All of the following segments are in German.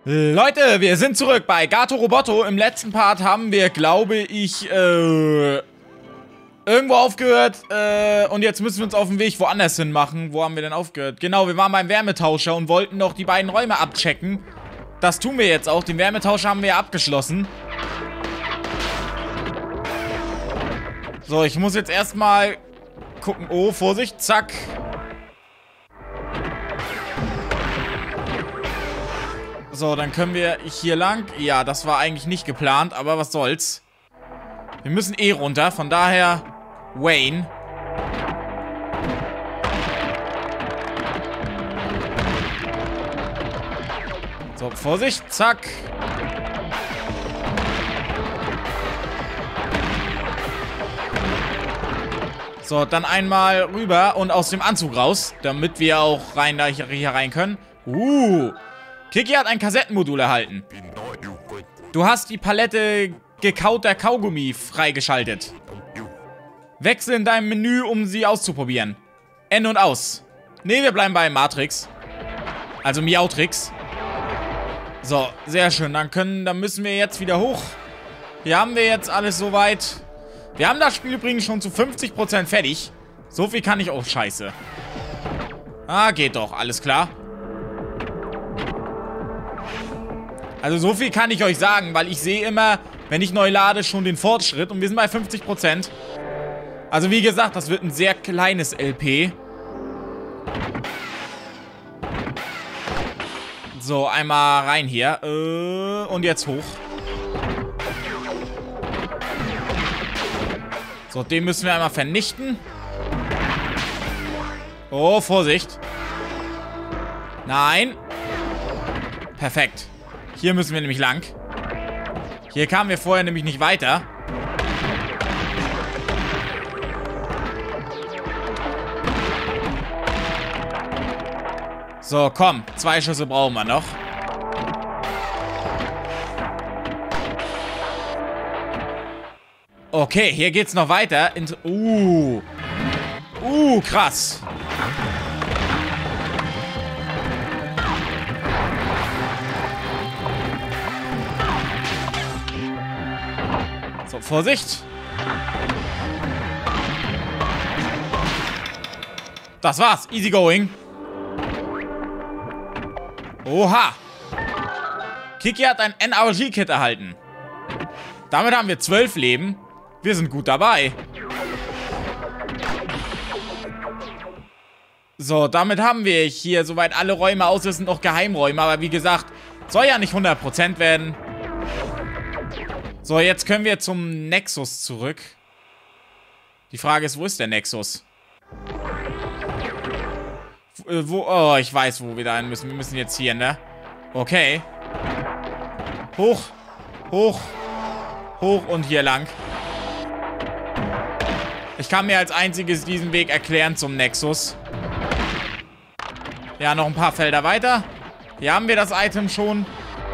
Leute, wir sind zurück bei Gato Roboto. Im letzten Part haben wir, glaube ich, irgendwo aufgehört. Und jetzt müssen wir uns auf den Weg woanders hin machen. Wo haben wir denn aufgehört? Genau, wir waren beim Wärmetauscher und wollten noch die beiden Räume abchecken. Das tun wir jetzt auch. Den Wärmetauscher haben wir ja abgeschlossen. So, ich muss jetzt erstmal gucken. Oh, Vorsicht, zack. So, dann können wir hier lang. Ja, das war eigentlich nicht geplant, aber was soll's. Wir müssen eh runter, von daher Wayne. So, Vorsicht, zack. So, dann einmal rüber und aus dem Anzug raus, damit wir auch hier rein können. Kiki hat ein Kassettenmodul erhalten. Du hast die Palette gekauter Kaugummi freigeschaltet. Wechsel in deinem Menü, um sie auszuprobieren. N und aus. Ne, wir bleiben bei Matrix. Also Miautrix. So, sehr schön. Dann müssen wir jetzt wieder hoch. Hier haben wir jetzt alles soweit. Wir haben das Spiel übrigens schon zu 50% fertig. So viel kann ich auch. Scheiße. Ah, geht doch. Alles klar. Also so viel kann ich euch sagen, weil ich sehe immer, wenn ich neu lade, schon den Fortschritt. Und wir sind bei 50%. Also wie gesagt, das wird ein sehr kleines LP. So, einmal rein hier. Und jetzt hoch. So, den müssen wir einmal vernichten. Oh, Vorsicht. Nein. Perfekt. Hier müssen wir nämlich lang. Hier kamen wir vorher nämlich nicht weiter. So, komm. 2 Schüsse brauchen wir noch. Okay, hier geht's noch weiter. Krass. So, Vorsicht. Das war's. Easy going. Oha. Kiki hat ein NRG-Kit erhalten. Damit haben wir 12 Leben. Wir sind gut dabei. So, damit haben wir hier soweit alle Räume aus. Es sind noch Geheimräume, aber wie gesagt, soll ja nicht 100% werden. So, jetzt können wir zum Nexus zurück. Die Frage ist, wo ist der Nexus? Oh, ich weiß, wo wir da hin müssen. Wir müssen jetzt hier, ne? Okay. Hoch. Hoch. Hoch und hier lang. Ich kann mir als einziges diesen Weg erklären zum Nexus. Ja, noch ein paar Felder weiter. Hier haben wir das Item schon.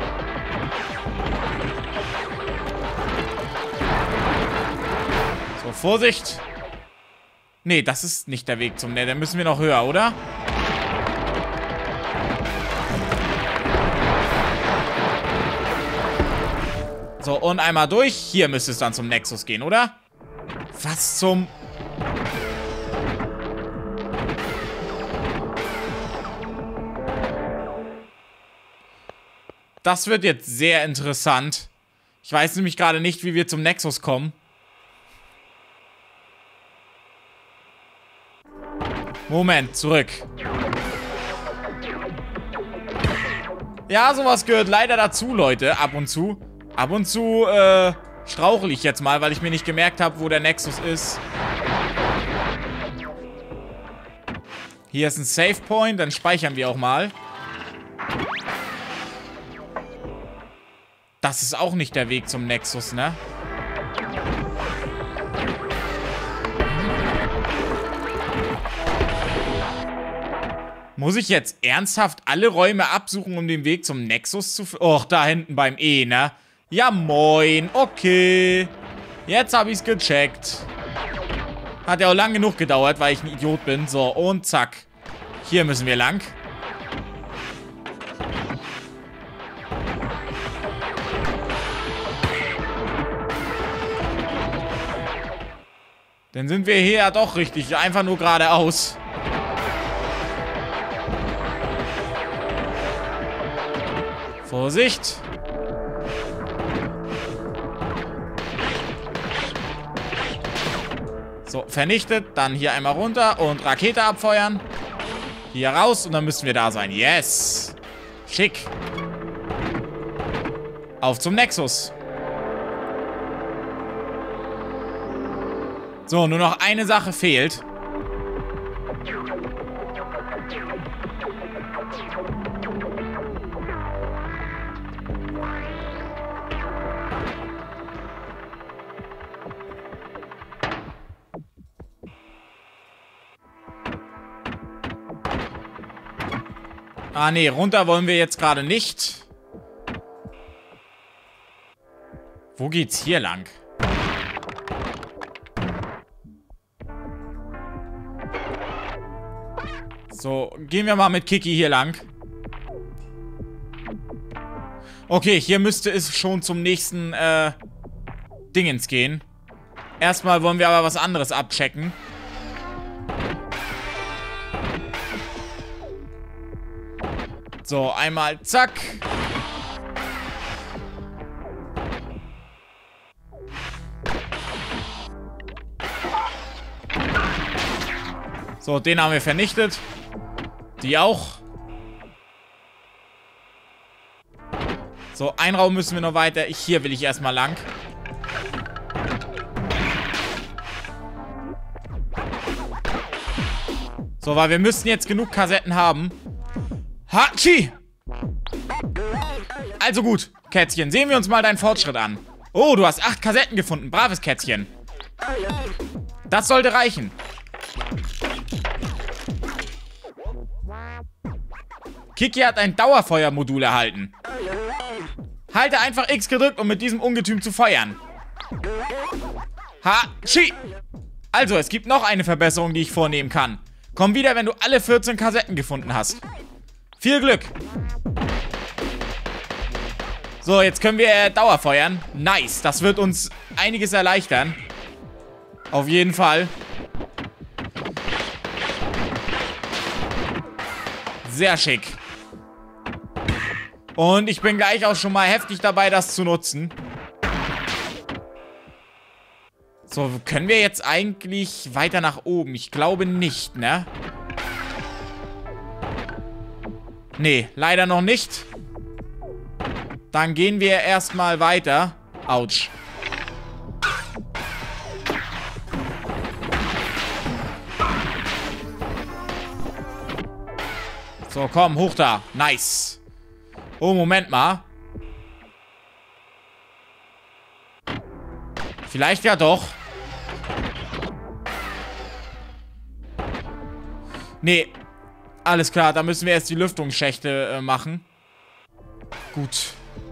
So, Vorsicht. Nee, das ist nicht der Weg zum Nether. Da müssen wir noch höher, oder? So, und einmal durch. Hier müsste es dann zum Nexus gehen, oder? Was zum... Das wird jetzt sehr interessant. Ich weiß nämlich gerade nicht, wie wir zum Nexus kommen. Moment, zurück. Ja, sowas gehört leider dazu, Leute, ab und zu. Ab und zu, strauchle ich jetzt mal, weil ich mir nicht gemerkt habe, wo der Nexus ist. Hier ist ein Save Point, dann speichern wir auch mal. Das ist auch nicht der Weg zum Nexus, ne? Muss ich jetzt ernsthaft alle Räume absuchen, um den Weg zum Nexus zu... Och, da hinten beim E, ne? Ja, moin. Okay. Jetzt habe ich es gecheckt. Hat ja auch lang genug gedauert, weil ich ein Idiot bin. So, und zack. Hier müssen wir lang. Dann sind wir hier ja doch richtig. Einfach nur geradeaus. Vorsicht. So, vernichtet. Dann hier einmal runter und Rakete abfeuern. Hier raus und dann müssen wir da sein. Yes. Schick. Auf zum Nexus. So, nur noch eine Sache fehlt. Ah, nee, runter wollen wir jetzt gerade nicht. Wo geht's hier lang? So, gehen wir mal mit Kiki hier lang. Okay, hier müsste es schon zum nächsten, Dingens gehen. Erstmal wollen wir aber was anderes abchecken. So, einmal zack. So, den haben wir vernichtet. Die auch. So, einen Raum müssen wir noch weiter. Hier will ich erstmal lang. So, weil wir müssen jetzt genug Kassetten haben. Hatschi! Also gut, Kätzchen, sehen wir uns mal deinen Fortschritt an. Oh, du hast 8 Kassetten gefunden. Braves Kätzchen. Das sollte reichen. Kiki hat ein Dauerfeuermodul erhalten. Halte einfach X gedrückt, um mit diesem Ungetüm zu feuern. Hatschi! Also, es gibt noch eine Verbesserung, die ich vornehmen kann. Komm wieder, wenn du alle 14 Kassetten gefunden hast. Viel Glück! So, jetzt können wir Dauerfeuern. Nice, das wird uns einiges erleichtern. Auf jeden Fall. Sehr schick. Und ich bin gleich auch schon mal heftig dabei, das zu nutzen. So, können wir jetzt eigentlich weiter nach oben? Ich glaube nicht, ne? Nee, leider noch nicht. Dann gehen wir erstmal weiter. Autsch. So, komm, hoch da. Nice. Oh, Moment mal. Vielleicht ja doch. Nee. Alles klar, da müssen wir erst die Lüftungsschächte machen. Gut.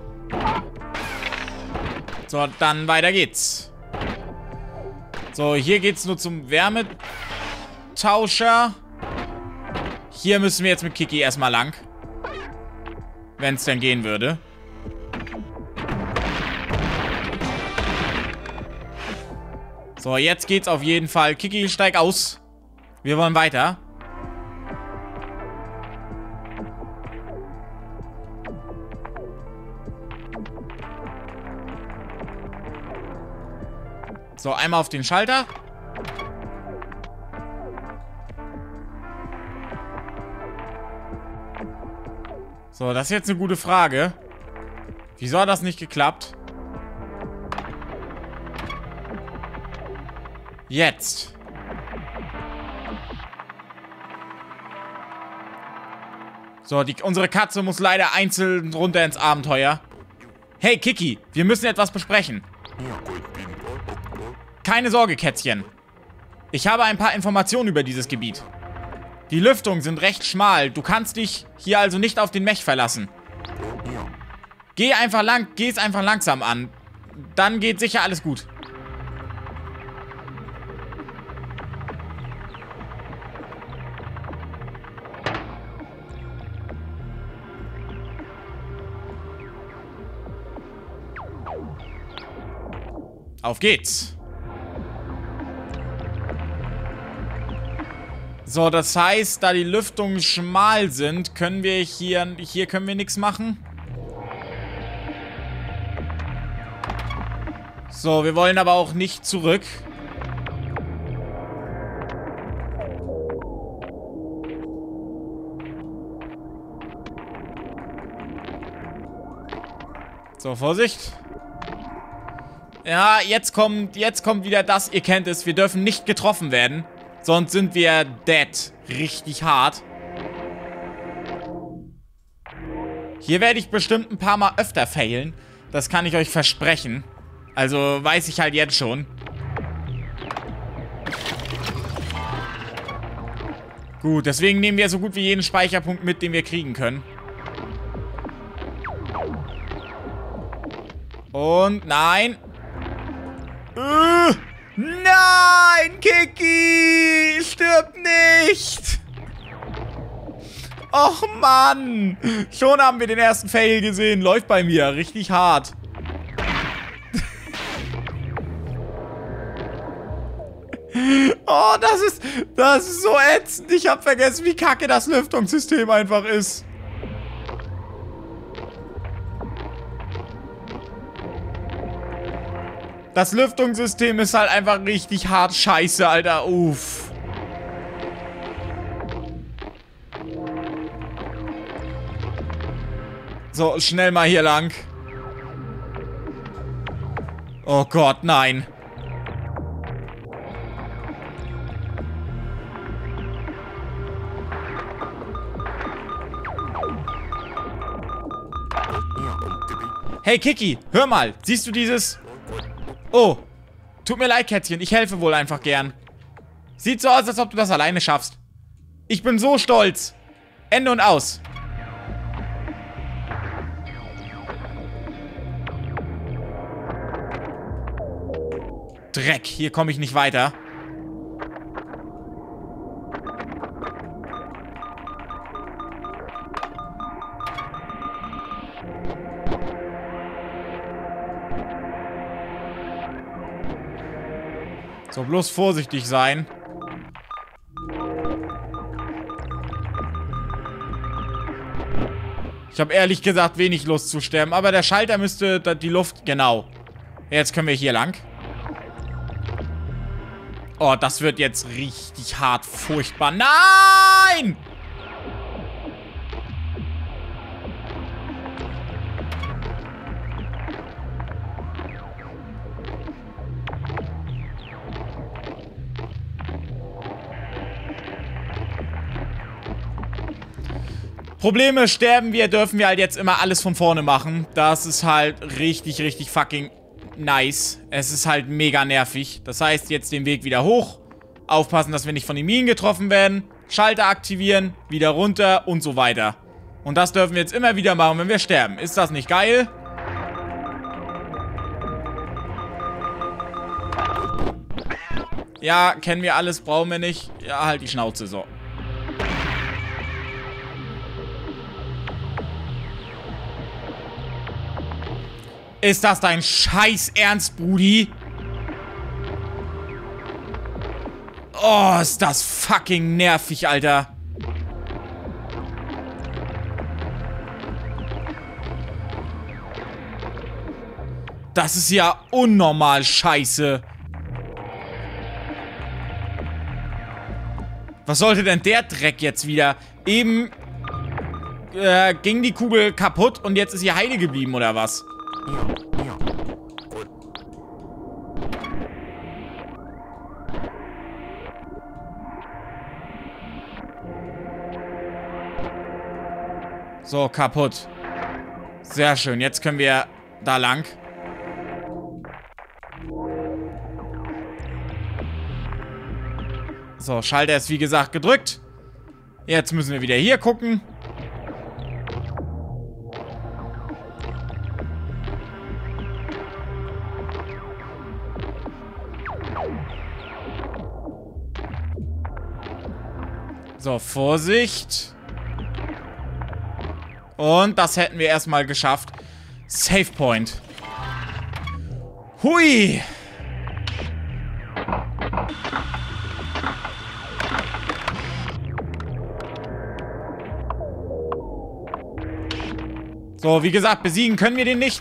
So, dann weiter geht's. So, hier geht's nur zum Wärmetauscher. Hier müssen wir jetzt mit Kiki erstmal lang. Wenn es denn gehen würde. So, jetzt geht's auf jeden Fall. Kiki, steig aus. Wir wollen weiter. So, einmal auf den Schalter. So, das ist jetzt eine gute Frage. Wieso hat das nicht geklappt? Jetzt. So, unsere Katze muss leider einzeln runter ins Abenteuer. Hey, Kiki, wir müssen etwas besprechen. Keine Sorge, Kätzchen. Ich habe ein paar Informationen über dieses Gebiet. Die Lüftungen sind recht schmal. Du kannst dich hier also nicht auf den Mech verlassen. Geh es einfach langsam an. Dann geht sicher alles gut. Auf geht's. So, das heißt, da die Lüftungen schmal sind, können wir hier können wir nichts machen. So, wir wollen aber auch nicht zurück. So, Vorsicht. Ja, jetzt kommt wieder das, ihr kennt es, wir dürfen nicht getroffen werden. Sonst sind wir dead. Richtig hart. Hier werde ich bestimmt ein paar Mal öfter failen. Das kann ich euch versprechen. Also weiß ich halt jetzt schon. Gut, deswegen nehmen wir so gut wie jeden Speicherpunkt mit, den wir kriegen können. Und nein. Nein, Kiki! Stirb nicht! Och, Mann! Schon haben wir den ersten Fail gesehen. Läuft bei mir. Richtig hart. Oh, das ist so ätzend. Ich hab vergessen, wie kacke das Lüftungssystem einfach ist. Das Lüftungssystem ist halt einfach richtig hart scheiße, Alter. Uff. So, schnell mal hier lang. Oh Gott, nein. Hey, Kiki, hör mal. Siehst du dieses... Oh, tut mir leid, Kätzchen. Ich helfe wohl einfach gern. Sieht so aus, als ob du das alleine schaffst. Ich bin so stolz. Ende und aus. Dreck, hier komme ich nicht weiter. So, bloß vorsichtig sein. Ich habe ehrlich gesagt wenig Lust zu sterben, aber der Schalter müsste die Luft... Genau. Jetzt können wir hier lang. Oh, das wird jetzt richtig hart furchtbar. Nein! Probleme, sterben wir, dürfen wir halt jetzt immer alles von vorne machen. Das ist halt richtig, richtig fucking nice. Es ist halt mega nervig. Das heißt, jetzt den Weg wieder hoch. Aufpassen, dass wir nicht von den Minen getroffen werden. Schalter aktivieren, wieder runter und so weiter. Und das dürfen wir jetzt immer wieder machen, wenn wir sterben. Ist das nicht geil? Ja, kennen wir alles, brauchen wir nicht. Ja, halt die Schnauze so. Ist das dein Scheiß Ernst, Brudi? Oh, ist das fucking nervig, Alter. Das ist ja unnormal scheiße. Was sollte denn der Dreck jetzt wieder? Eben ging die Kugel kaputt und jetzt ist sie heile geblieben, oder was? So, kaputt. Sehr schön. Jetzt können wir da lang. So, Schalter ist wie gesagt gedrückt. Jetzt müssen wir wieder hier gucken. So, Vorsicht. Und das hätten wir erstmal geschafft. Save Point. Hui. So, wie gesagt, besiegen können wir den nicht.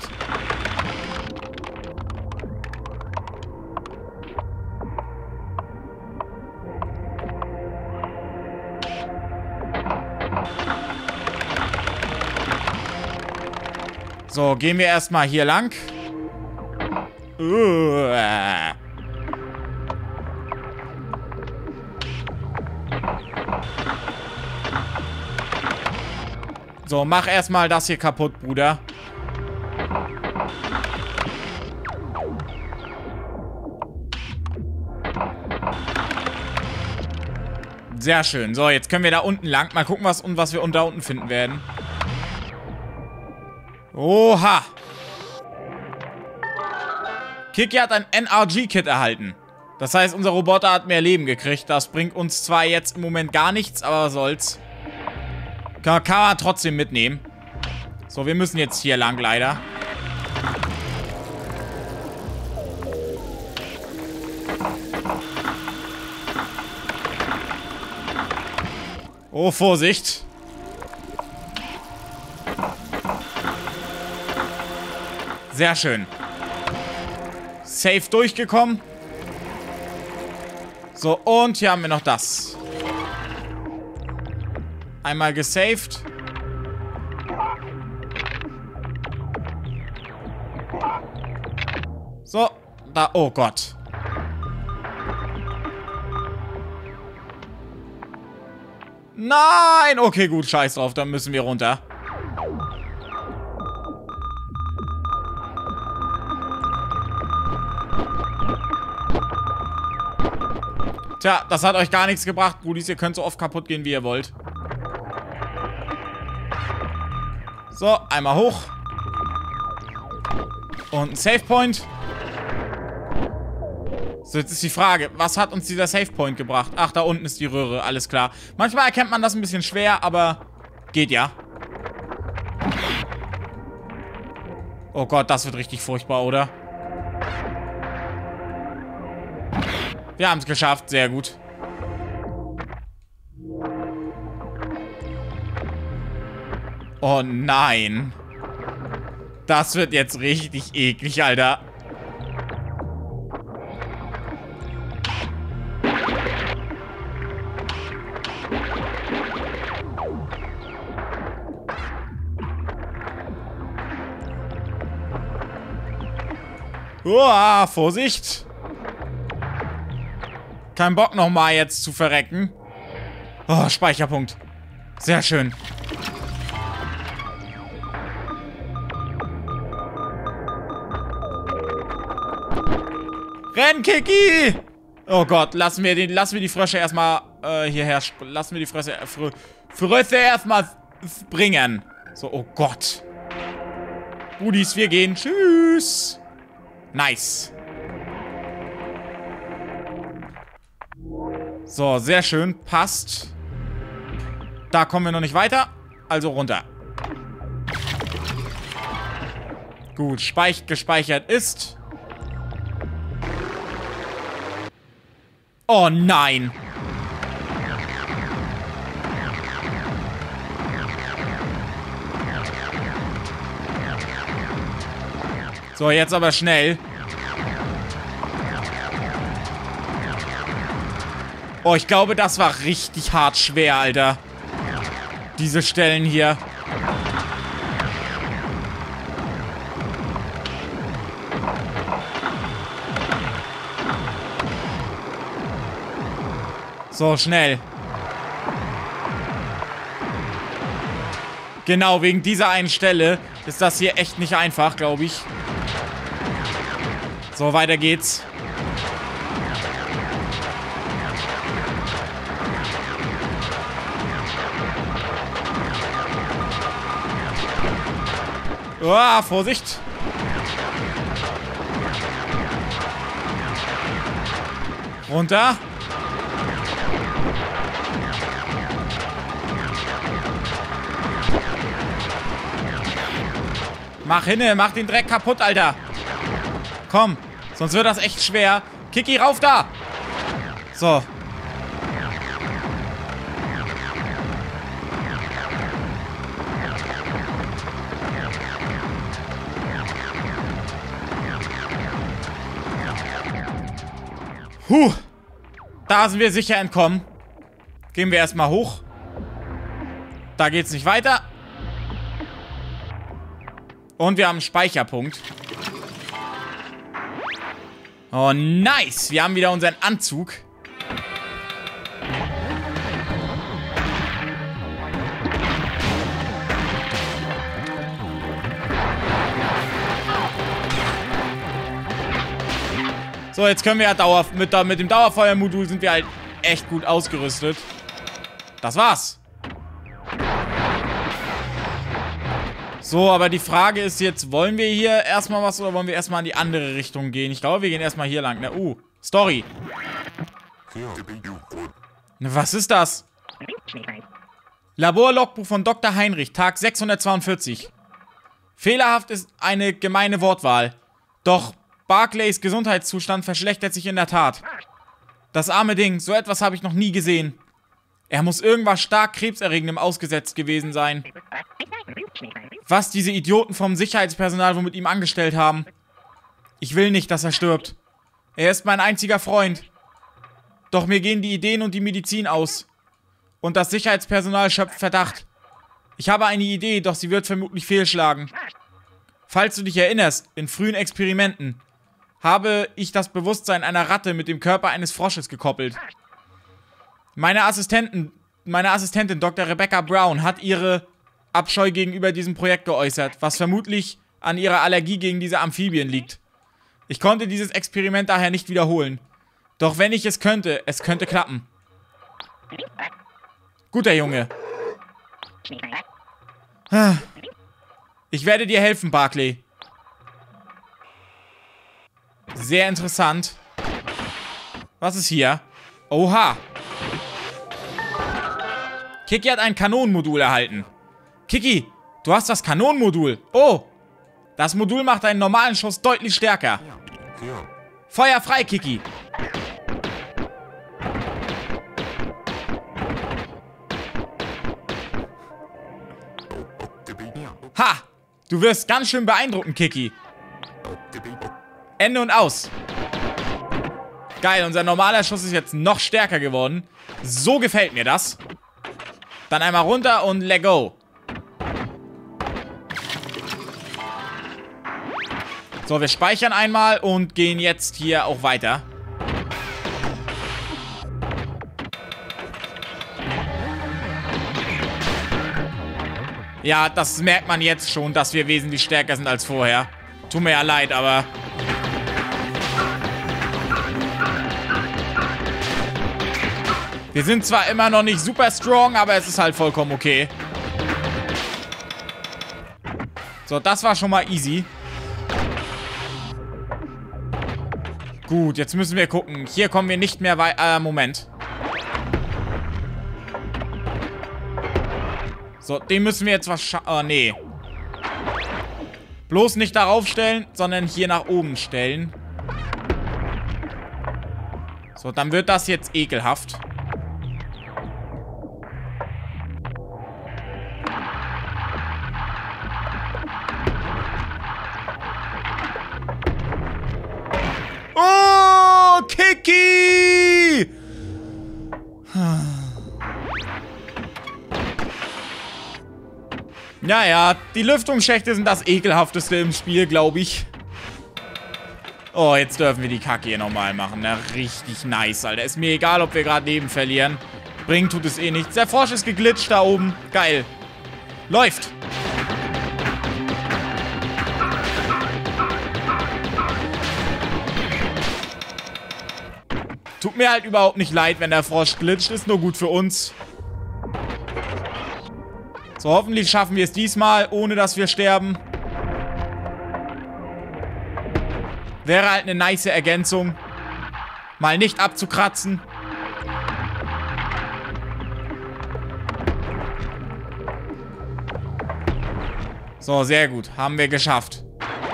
So, gehen wir erstmal hier lang. So, mach erstmal das hier kaputt, Bruder. Sehr schön. So, jetzt können wir da unten lang. Mal gucken, was wir da unten finden werden. Oha! Kiki hat ein NRG-Kit erhalten. Das heißt, unser Roboter hat mehr Leben gekriegt. Das bringt uns zwar jetzt im Moment gar nichts, aber soll's. Kann man trotzdem mitnehmen. So, wir müssen jetzt hier lang, leider. Oh, Vorsicht. Sehr schön. Safe durchgekommen. So, und hier haben wir noch das. Einmal gesaved. So, da, oh Gott. Nein! Okay, gut, scheiß drauf, dann müssen wir runter. Tja, das hat euch gar nichts gebracht, Brudis. Ihr könnt so oft kaputt gehen, wie ihr wollt. So, einmal hoch. Und ein Save Point. So, jetzt ist die Frage, was hat uns dieser Save Point gebracht? Ach, da unten ist die Röhre, alles klar. Manchmal erkennt man das ein bisschen schwer, aber geht ja. Oh Gott, das wird richtig furchtbar, oder? Wir haben es geschafft, sehr gut. Oh nein. Das wird jetzt richtig eklig, Alter. Uah, Vorsicht. Kein Bock nochmal jetzt zu verrecken. Oh, Speicherpunkt. Sehr schön. Renn, Kiki! Oh Gott, lassen wir die Frösche erstmal hierher. Lassen wir die Frösche erstmal bringen. So, oh Gott. Brudis, wir gehen. Tschüss. Nice. So, sehr schön. Passt. Da kommen wir noch nicht weiter. Also runter. Gut, gespeichert ist. Oh nein. So, jetzt aber schnell. Oh, ich glaube, das war richtig hart schwer, Alter. Diese Stellen hier. So, schnell. Genau, wegen dieser einen Stelle ist das hier echt nicht einfach, glaube ich. So, weiter geht's. Oh, Vorsicht. Runter. Mach hinne, mach den Dreck kaputt, Alter. Komm, sonst wird das echt schwer. Kiki, rauf da. So. Da sind wir sicher entkommen. Gehen wir erstmal hoch. Da geht's nicht weiter. Und wir haben einen Speicherpunkt. Oh, nice. Wir haben wieder unseren Anzug. So, jetzt können wir ja mit dem Dauerfeuermodul sind wir halt echt gut ausgerüstet. Das war's. So, aber die Frage ist jetzt, wollen wir hier erstmal was oder wollen wir erstmal in die andere Richtung gehen? Ich glaube, wir gehen erstmal hier lang. Ne? Story. Was ist das? Laborlogbuch von Dr. Heinrich, Tag 642. Fehlerhaft ist eine gemeine Wortwahl. Doch Barclays Gesundheitszustand verschlechtert sich in der Tat. Das arme Ding, so etwas habe ich noch nie gesehen. Er muss irgendwas stark Krebserregendem ausgesetzt gewesen sein. Was diese Idioten vom Sicherheitspersonal wohl mit ihm angestellt haben. Ich will nicht, dass er stirbt. Er ist mein einziger Freund. Doch mir gehen die Ideen und die Medizin aus. Und das Sicherheitspersonal schöpft Verdacht. Ich habe eine Idee, doch sie wird vermutlich fehlschlagen. Falls du dich erinnerst, in frühen Experimenten habe ich das Bewusstsein einer Ratte mit dem Körper eines Frosches gekoppelt. Meine Assistentin Dr. Rebecca Brown hat ihre Abscheu gegenüber diesem Projekt geäußert, was vermutlich an ihrer Allergie gegen diese Amphibien liegt. Ich konnte dieses Experiment daher nicht wiederholen. Doch wenn ich es könnte klappen. Guter Junge. Ich werde dir helfen, Barclay. Sehr interessant. Was ist hier? Oha. Kiki hat ein Kanonenmodul erhalten. Kiki, du hast das Kanonenmodul. Oh. Das Modul macht einen normalen Schuss deutlich stärker. Feuer frei, Kiki. Ha! Du wirst ganz schön beeindrucken, Kiki. Ende und aus. Geil, unser normaler Schuss ist jetzt noch stärker geworden. So gefällt mir das. Dann einmal runter und let go. So, wir speichern einmal und gehen jetzt hier auch weiter. Ja, das merkt man jetzt schon, dass wir wesentlich stärker sind als vorher. Tut mir ja leid, aber... Wir sind zwar immer noch nicht super strong, aber es ist halt vollkommen okay. So, das war schon mal easy. Gut, jetzt müssen wir gucken. Hier kommen wir nicht mehr weiter. Moment. So, den müssen wir jetzt nee. Bloß nicht darauf stellen, sondern hier nach oben stellen. So, dann wird das jetzt ekelhaft. Oh, Kiki! Naja, die Lüftungsschächte sind das ekelhafteste im Spiel, glaube ich. Oh, jetzt dürfen wir die Kacke hier nochmal machen. Na, richtig nice, Alter. Ist mir egal, ob wir gerade Leben verlieren. Bringen tut es eh nichts. Der Frosch ist geglitscht da oben. Geil. Läuft. Tut mir halt überhaupt nicht leid, wenn der Frosch glitscht. Ist nur gut für uns. So, hoffentlich schaffen wir es diesmal, ohne dass wir sterben. Wäre halt eine nice Ergänzung. Mal nicht abzukratzen. So, sehr gut. Haben wir geschafft.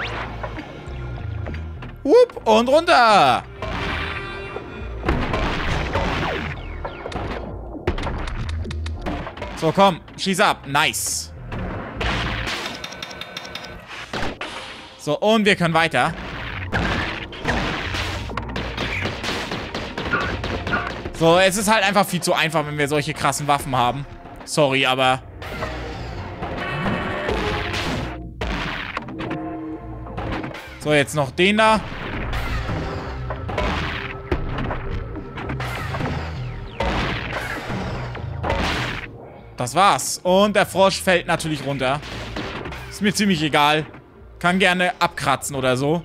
Up und runter. So, komm. Schieß ab. Nice. So, und wir können weiter. So, es ist halt einfach viel zu einfach, wenn wir solche krassen Waffen haben. Sorry, aber... So, jetzt noch den da. Das war's. Und der Frosch fällt natürlich runter. Ist mir ziemlich egal. Kann gerne abkratzen oder so.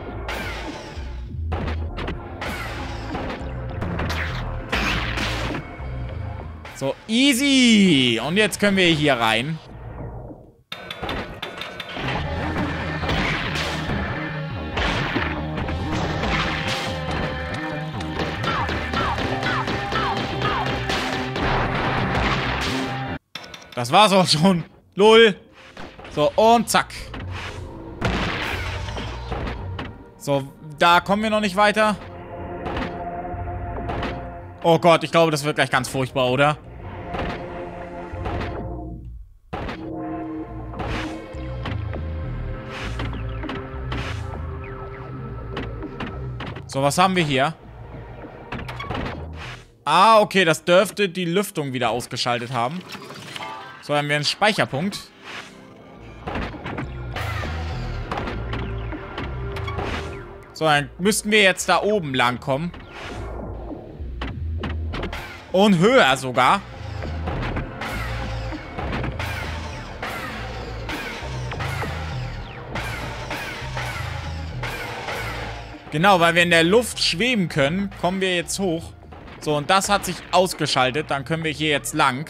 So, easy. Und jetzt können wir hier rein. Das war's auch schon. Lol. So, und zack. So, da kommen wir noch nicht weiter. Oh Gott, ich glaube, das wird gleich ganz furchtbar, oder? So, was haben wir hier? Ah, okay, das dürfte die Lüftung wieder ausgeschaltet haben. So, haben wir einen Speicherpunkt. So, dann müssten wir jetzt da oben lang kommen. Und höher sogar. Genau, weil wir in der Luft schweben können, kommen wir jetzt hoch. So, und das hat sich ausgeschaltet. Dann können wir hier jetzt lang.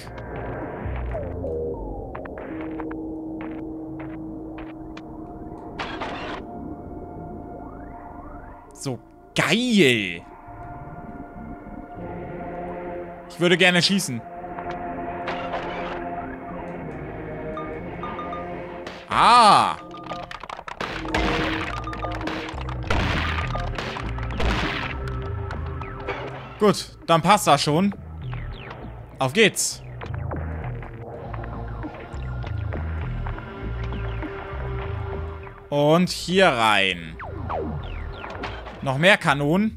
So, geil. Ich würde gerne schießen. Ah. Gut, dann passt das schon. Auf geht's. Und hier rein. Noch mehr Kanonen.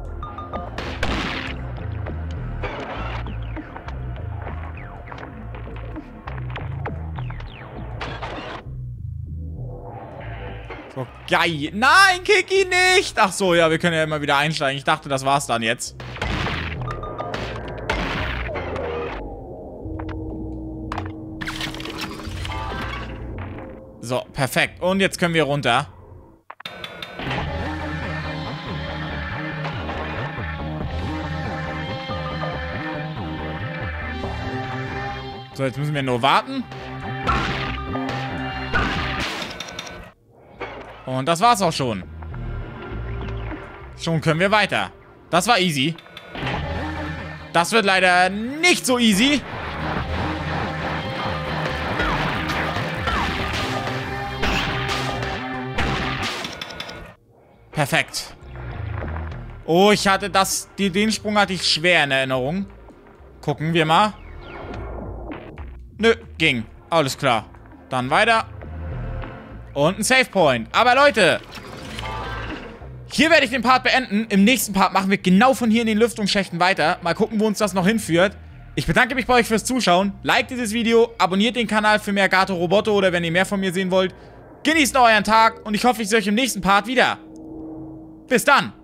So, geil. Nein, Kiki nicht! Ach so, ja, wir können ja immer wieder einsteigen. Ich dachte, das war's dann jetzt. So, perfekt. Und jetzt können wir runter. So, jetzt müssen wir nur warten. Und das war's auch schon. Schon können wir weiter. Das war easy. Das wird leider nicht so easy. Perfekt. Oh, ich hatte das... Den Sprung hatte ich schwer in Erinnerung. Gucken wir mal. Nö, ging. Alles klar. Dann weiter. Und ein Save Point. Aber Leute, hier werde ich den Part beenden. Im nächsten Part machen wir genau von hier in den Lüftungsschächten weiter. Mal gucken, wo uns das noch hinführt. Ich bedanke mich bei euch fürs Zuschauen. Liked dieses Video, abonniert den Kanal für mehr Gato Roboto oder wenn ihr mehr von mir sehen wollt. Genießt noch euren Tag und ich hoffe, ich sehe euch im nächsten Part wieder. Bis dann.